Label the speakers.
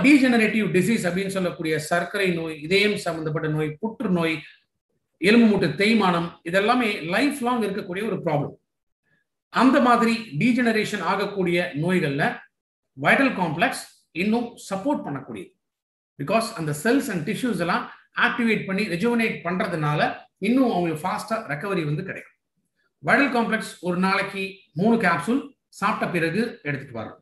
Speaker 1: Degenerative disease அப்படின்னு சொல்லக்கூடிய சர்க்கரை நோய், இதயம் சம்பந்தப்பட்ட நோய், புற்றுநோய், எலும்பு மூட்டு தேய்மானம், இதெல்லாமே லைஃப் லாங் இருக்கக்கூடிய ஒரு ப்ராப்ளம். அந்த மாதிரி டீஜெனரேஷன் ஆகக்கூடிய நோய்கள்ல வைட்டல் காம்ப்ளெக்ஸ் இன்னும் சப்போர்ட் பண்ணக்கூடியது. பிகாஸ் அந்த செல்ஸ் அண்ட் டிஷ்யூஸ் எல்லாம் ஆக்டிவேட் பண்ணி ரெஜுவனேட் பண்றதுனால இன்னும் அவங்களுக்கு ஃபாஸ்டா ரெக்கவரி கிடைக்கும். வைட்டல் காம்ப்ளெக்ஸ் ஒரு நாளைக்கு 3 கேப்சூல் சாப்பிட்ட பிறகு எடுத்துட்டு வரோம்.